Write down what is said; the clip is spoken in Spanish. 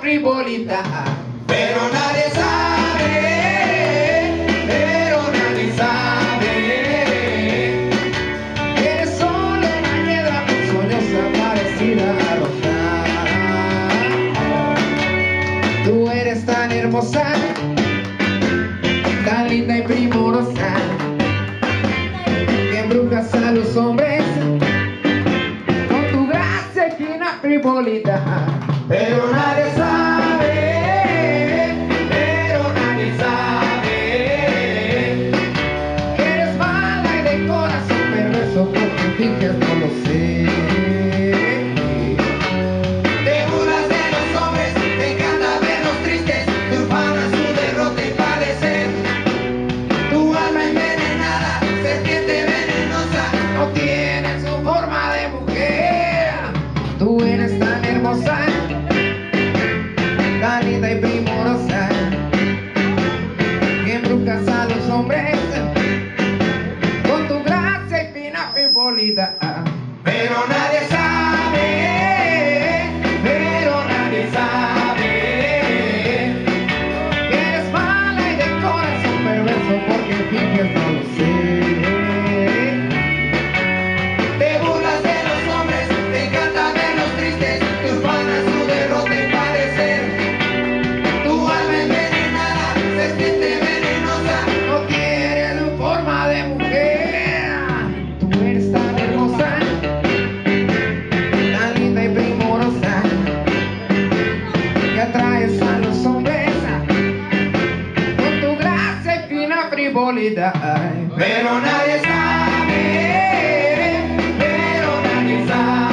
frivolidad. Pero nadie sabe, pero nadie sabe. Eres solo una piedra con sueños parecida a rojar. Tú eres tan hermosa, tan linda y primorosa, que embrujas a los hombres con tu gracia y fina frivolidad. Pero nadie sabe, pero nadie sabe. Eres mala y de corazón perverso, porque finges no lo sé. Te burlas de los hombres, te encanta verlos tristes, te ufanas su derrota y padecer. Tu alma envenenada, serpiente venenosa, No tienes su forma de mujer. Tú eres tan hermosa, tan linda y primorosa, que embrujas a los hombres con tu gracia y fina frivolidad. pero nadie sabe, pero nadie sabe. Que eres mala y de corazón perverso, porque finges no lo sé. Te burlas de los hombres, te encanta verlos tristes, te ufanas su derrota y padecer. Tu alma envenenada, serpiente venenosa. No tienes su forma de mujer. Tú eres tan hermosa, tan linda y primorosa, que atraes a los hombres con tu gracia y fina frivolidad. Pero nadie sabe, pero nadie sabe.